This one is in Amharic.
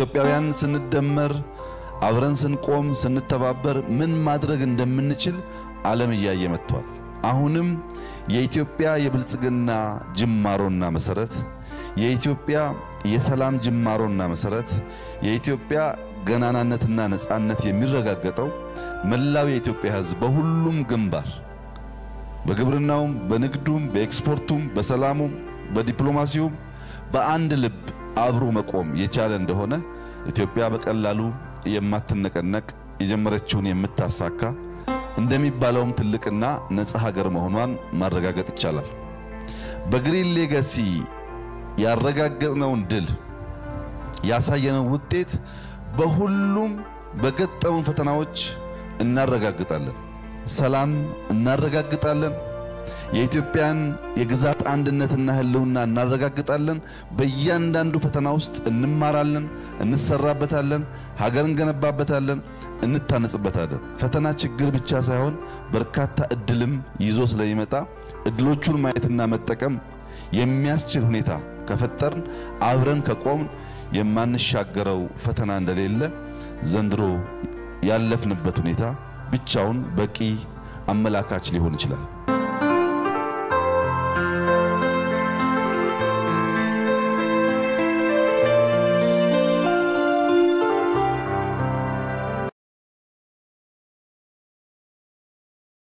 ኢትዮጵያውያን ስንደመር አብረን ስንቆም ስንተባበር ምን ማድረግ እንደምንችል ዓለም እያየ መጥቷል። አሁንም የኢትዮጵያ የብልጽግና ጅማሮና መሰረት የኢትዮጵያ የሰላም ጅማሮና መሰረት የኢትዮጵያ ገናናነትና ነጻነት የሚረጋገጠው መላው የኢትዮጵያ ሕዝብ በሁሉም ግንባር በግብርናውም በንግዱም በኤክስፖርቱም በሰላሙም በዲፕሎማሲውም በአንድ ልብ አብሮ መቆም የቻለ እንደሆነ ኢትዮጵያ በቀላሉ የማትነቀነቅ የጀመረችውን የምታሳካ እንደሚባለውም ትልቅና ነጻ ሀገር መሆኗን ማረጋገጥ ይቻላል። በግሪን ሌጋሲ ያረጋገጥነውን ድል ያሳየነው ውጤት በሁሉም በገጠሙን ፈተናዎች እናረጋግጣለን። ሰላም እናረጋግጣለን። የኢትዮጵያን የግዛት አንድነትና ህልውና እናረጋግጣለን። በእያንዳንዱ ፈተና ውስጥ እንማራለን፣ እንሰራበታለን፣ ሀገር እንገነባበታለን፣ እንታነጽበታለን። ፈተና ችግር ብቻ ሳይሆን በርካታ እድልም ይዞ ስለሚመጣ እድሎቹን ማየትና መጠቀም የሚያስችል ሁኔታ ከፈጠርን አብረን ከቆምን የማንሻገረው ፈተና እንደሌለ ዘንድሮ ያለፍንበት ሁኔታ ብቻውን በቂ አመላካች ሊሆን ይችላል።